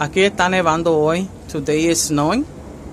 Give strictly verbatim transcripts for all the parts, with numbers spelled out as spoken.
Aquí está nevando hoy. Today is snowing.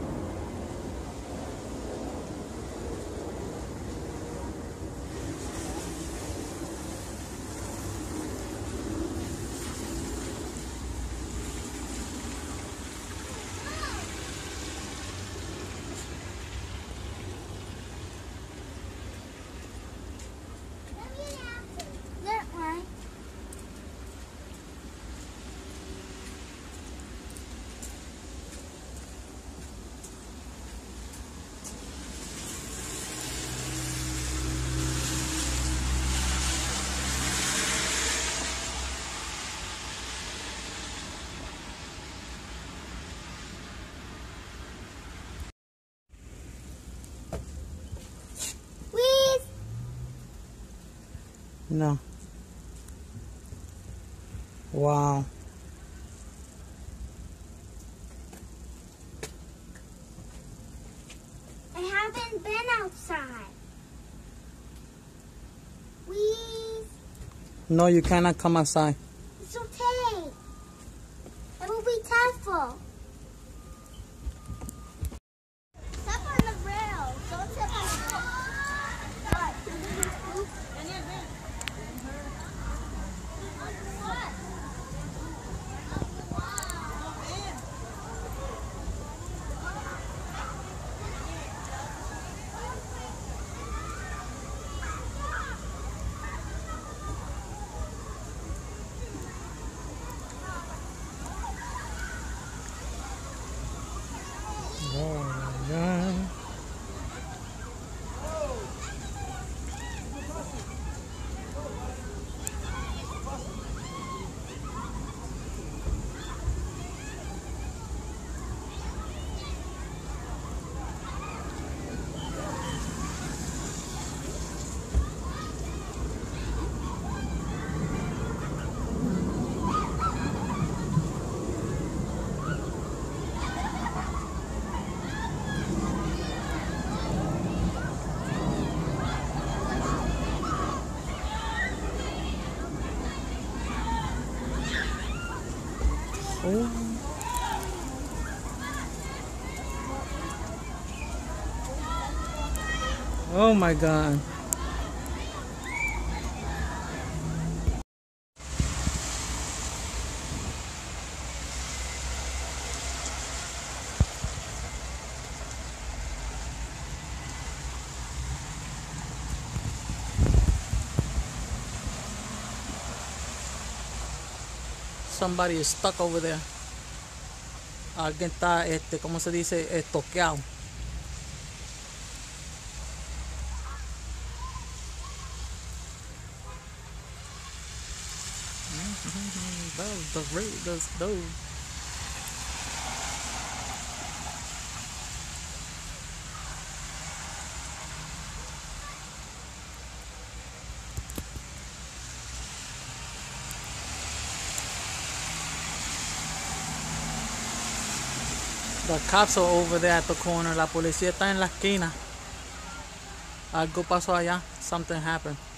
No. Wow. I haven't been outside. Please. No, you cannot come outside. It's okay. I will be careful. Step on the rail. Don't step on the rail. Oh my God. Oh. Oh my God. Somebody is stuck over there. Alguien está, este, ¿cómo se dice? Estoqueado. Those, those, those, those. The cops are over there at the corner. La policía está en la esquina. Algo pasó allá. Something happened.